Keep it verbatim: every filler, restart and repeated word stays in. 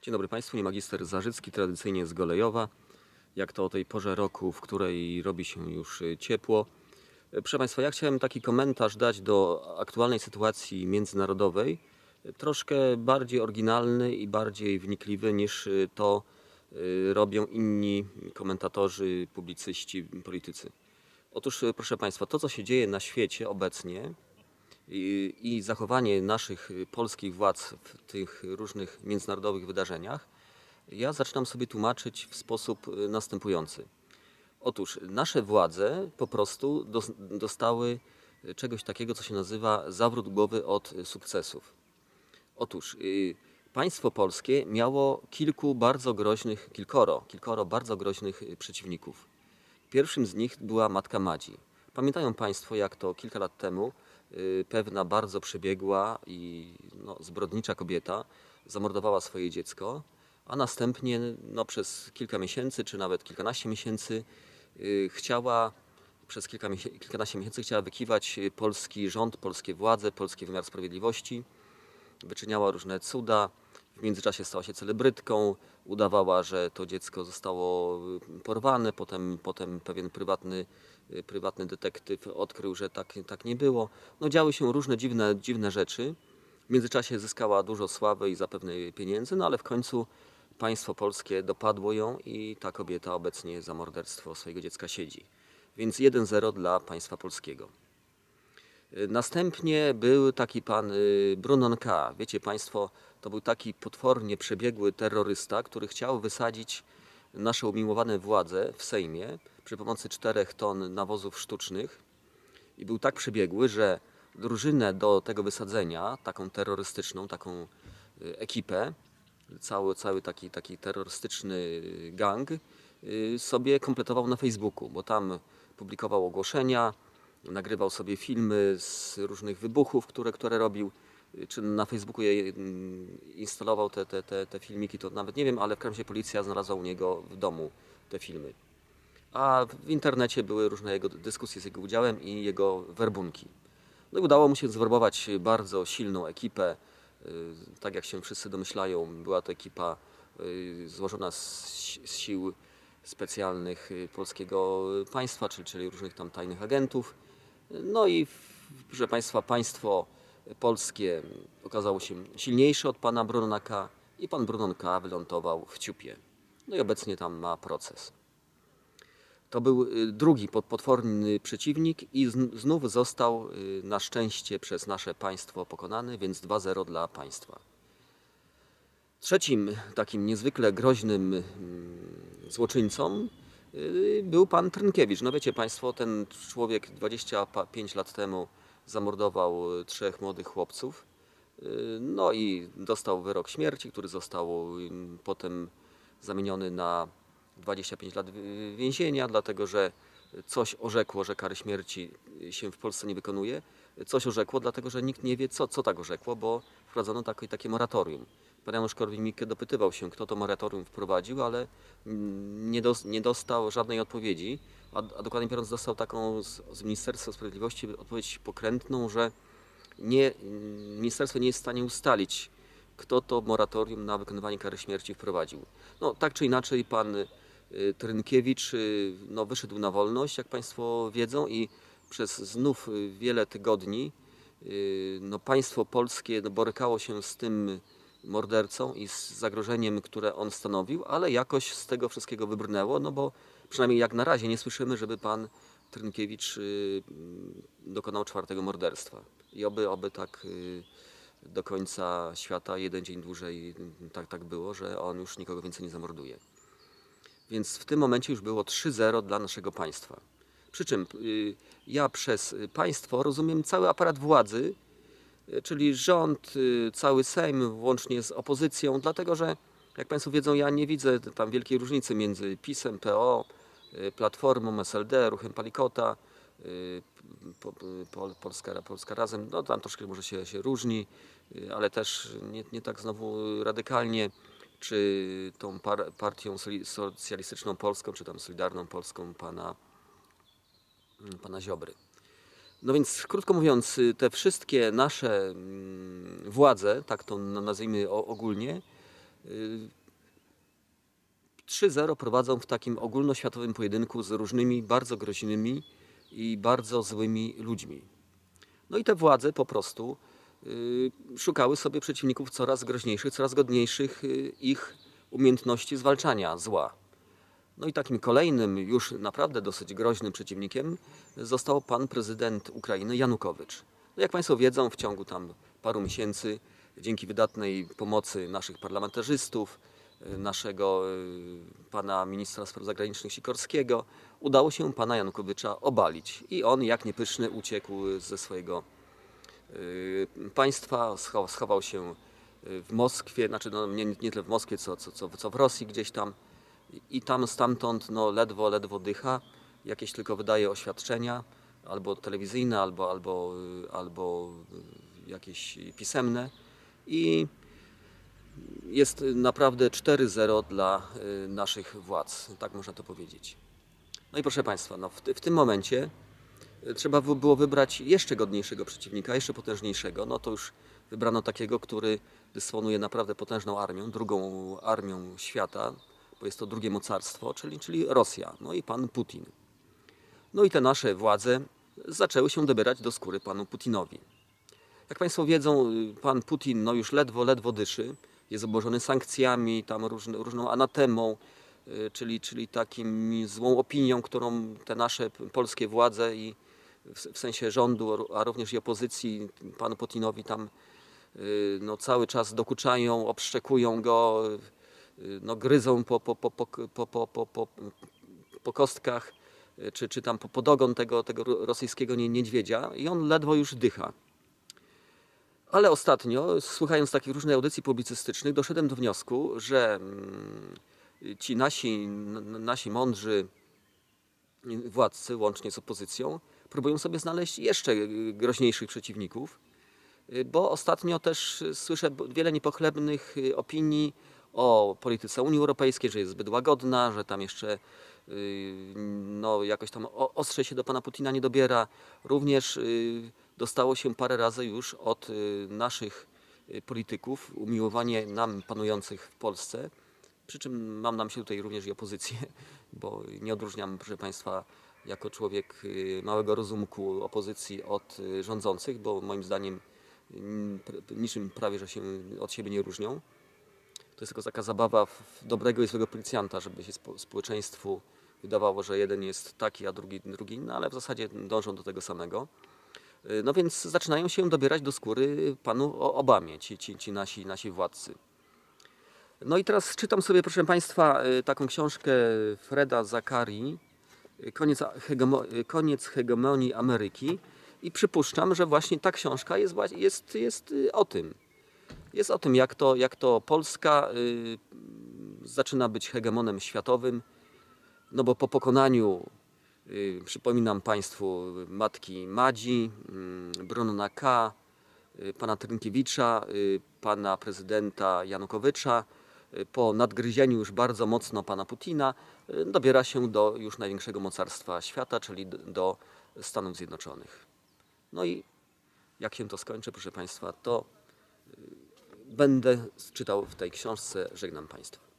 Dzień dobry Państwu, nie magister Zarzycki, tradycyjnie z Golejowa, jak to o tej porze roku, w której robi się już ciepło. Proszę Państwa, ja chciałem taki komentarz dać do aktualnej sytuacji międzynarodowej, troszkę bardziej oryginalny i bardziej wnikliwy niż to robią inni komentatorzy, publicyści, politycy. Otóż, proszę Państwa, to co się dzieje na świecie obecnie i, i zachowanie naszych polskich władz w tych różnych międzynarodowych wydarzeniach, ja zaczynam sobie tłumaczyć w sposób następujący. Otóż nasze władze po prostu dostały czegoś takiego, co się nazywa zawrót głowy od sukcesów. Otóż państwo polskie miało kilku bardzo groźnych, kilkoro, kilkoro bardzo groźnych przeciwników. Pierwszym z nich była matka Madzi. Pamiętają Państwo, jak to kilka lat temu pewna bardzo przebiegła i no, zbrodnicza kobieta zamordowała swoje dziecko, a następnie no, przez kilka miesięcy, czy nawet kilkanaście miesięcy yy, chciała, przez kilka, kilkanaście miesięcy chciała wykiwać polski rząd, polskie władze, polski wymiar sprawiedliwości. Wyczyniała różne cuda, w międzyczasie stała się celebrytką, udawała, że to dziecko zostało porwane, potem, potem pewien prywatny, prywatny detektyw odkrył, że tak, tak nie było. No, działy się różne dziwne, dziwne rzeczy. W międzyczasie zyskała dużo sławy i zapewne pieniędzy, no ale w końcu państwo polskie dopadło ją i ta kobieta obecnie za morderstwo swojego dziecka siedzi. Więc jeden zero dla państwa polskiego. Następnie był taki pan Brunon K. Wiecie Państwo, to był taki potwornie przebiegły terrorysta, który chciał wysadzić nasze umiłowane władze w Sejmie przy pomocy czterech ton nawozów sztucznych. I był tak przebiegły, że drużynę do tego wysadzenia, taką terrorystyczną, taką ekipę, cały, cały taki, taki terrorystyczny gang sobie kompletował na Facebooku, bo tam publikował ogłoszenia, nagrywał sobie filmy z różnych wybuchów, które, które robił, czy na Facebooku je instalował te, te, te, te filmiki, to nawet nie wiem, ale w każdym razie policja znalazła u niego w domu te filmy. A w internecie były różne jego dyskusje z jego udziałem i jego werbunki. No i udało mu się zwerbować bardzo silną ekipę. Tak jak się wszyscy domyślają, była to ekipa złożona z sił specjalnych polskiego państwa, czyli, czyli różnych tam tajnych agentów. No i, proszę Państwa, państwo polskie okazało się silniejsze od pana Brunona K. i pan Brunon K. wylądował w ciupie. No i obecnie tam ma proces. To był drugi potworny przeciwnik i znów został na szczęście przez nasze państwo pokonany, więc dwa zero dla państwa. Trzecim takim niezwykle groźnym złoczyńcą był pan Trynkiewicz. No wiecie Państwo, ten człowiek dwadzieścia pięć lat temu zamordował trzech młodych chłopców. No i dostał wyrok śmierci, który został potem zamieniony na dwadzieścia pięć lat więzienia, dlatego że coś orzekło, że kary śmierci się w Polsce nie wykonuje. Coś orzekło, dlatego że nikt nie wie, co, co tak orzekło, bo wprowadzono takie, takie moratorium. Pan Janusz Korwin-Mikke dopytywał się, kto to moratorium wprowadził, ale nie, do, nie dostał żadnej odpowiedzi, a, a dokładnie biorąc dostał taką z, z Ministerstwa Sprawiedliwości odpowiedź pokrętną, że nie, ministerstwo nie jest w stanie ustalić, kto to moratorium na wykonywanie kary śmierci wprowadził. No, tak czy inaczej pan Trynkiewicz no, wyszedł na wolność, jak Państwo wiedzą, i przez znów wiele tygodni no, państwo polskie no, borykało się z tym mordercą i z zagrożeniem, które on stanowił, ale jakoś z tego wszystkiego wybrnęło, no bo przynajmniej jak na razie nie słyszymy, żeby pan Trynkiewicz dokonał czwartego morderstwa. I oby, oby tak do końca świata, jeden dzień dłużej tak, tak było, że on już nikogo więcej nie zamorduje. Więc w tym momencie już było trzy zero dla naszego państwa. Przy czym ja przez państwo rozumiem cały aparat władzy, czyli rząd, cały Sejm, włącznie z opozycją, dlatego że, jak Państwo wiedzą, ja nie widzę tam wielkiej różnicy między PiS-em, P O, Platformą, S L D, Ruchem Palikota, Polska, Polska Razem. No tam troszkę może się, się różni, ale też nie, nie tak znowu radykalnie, czy tą par, partią socjalistyczną Polską, czy tam Solidarną Polską pana, pana Ziobry. No więc, krótko mówiąc, te wszystkie nasze władze, tak to nazwijmy ogólnie, trzy zero prowadzą w takim ogólnoświatowym pojedynku z różnymi bardzo groźnymi i bardzo złymi ludźmi. No i te władze po prostu y, szukały sobie przeciwników coraz groźniejszych, coraz godniejszych y, ich umiejętności zwalczania zła. No i takim kolejnym, już naprawdę dosyć groźnym przeciwnikiem został pan prezydent Ukrainy Janukowycz. No jak Państwo wiedzą, w ciągu tam paru miesięcy, dzięki wydatnej pomocy naszych parlamentarzystów, naszego pana ministra spraw zagranicznych Sikorskiego, udało się pana Janukowycza obalić. I on, jak niepyszny, uciekł ze swojego państwa, schował się w Moskwie, znaczy no nie, nie tyle w Moskwie, co, co, co, co w Rosji gdzieś tam. I tam stamtąd no, ledwo, ledwo dycha, jakieś tylko wydaje oświadczenia, albo telewizyjne, albo, albo, albo jakieś pisemne. I jest naprawdę cztery zero dla naszych władz, tak można to powiedzieć. No i proszę Państwa, no w, w tym momencie trzeba było wybrać jeszcze godniejszego przeciwnika, jeszcze potężniejszego. No to już wybrano takiego, który dysponuje naprawdę potężną armią, drugą armią świata, bo jest to drugie mocarstwo, czyli, czyli Rosja, no i pan Putin. No i te nasze władze zaczęły się dobierać do skóry panu Putinowi. Jak Państwo wiedzą, pan Putin no już ledwo, ledwo dyszy, jest obłożony sankcjami, tam różny, różną anatemą, czyli, czyli takim złą opinią, którą te nasze polskie władze i w sensie rządu, a również i opozycji panu Putinowi tam no, cały czas dokuczają, obszczekują go, no, gryzą po, po, po, po, po, po, po, po, po kostkach, czy, czy tam po podogon tego, tego rosyjskiego niedźwiedzia i on ledwo już dycha. Ale ostatnio, słuchając takich różnych audycji publicystycznych, doszedłem do wniosku, że ci nasi, nasi mądrzy władcy, łącznie z opozycją, próbują sobie znaleźć jeszcze groźniejszych przeciwników, bo ostatnio też słyszę wiele niepochlebnych opinii o polityce Unii Europejskiej, że jest zbyt łagodna, że tam jeszcze no, jakoś tam ostrzej się do pana Putina nie dobiera. Również dostało się parę razy już od naszych polityków umiłowanie nam panujących w Polsce, przy czym mam na myśli tutaj również i opozycję, bo nie odróżniam, proszę Państwa, jako człowiek małego rozumku opozycji od rządzących, bo moim zdaniem niczym prawie, że się od siebie nie różnią. To jest tylko taka zabawa w dobrego i złego policjanta, żeby się społeczeństwu wydawało, że jeden jest taki, a drugi, drugi inny, ale w zasadzie dążą do tego samego. No więc zaczynają się dobierać do skóry panu Obamie, ci, ci, ci nasi, nasi władcy. No i teraz czytam sobie, proszę Państwa, taką książkę Freda Zakarii, Koniec, hegemo- Koniec hegemonii Ameryki i przypuszczam, że właśnie ta książka jest, jest, jest o tym. Jest o tym, jak to, jak to Polska y, zaczyna być hegemonem światowym, no bo po pokonaniu, y, przypominam Państwu, matki Madzi, y, Brunona K., y, pana Trynkiewicza, y, pana prezydenta Janukowycza, y, po nadgryzieniu już bardzo mocno pana Putina, y, dobiera się do już największego mocarstwa świata, czyli do Stanów Zjednoczonych. No i jak się to skończy, proszę Państwa, to będę czytał w tej książce. Żegnam Państwa.